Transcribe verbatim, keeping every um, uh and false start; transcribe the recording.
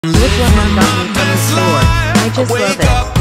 Which one got me from the store? I just love it.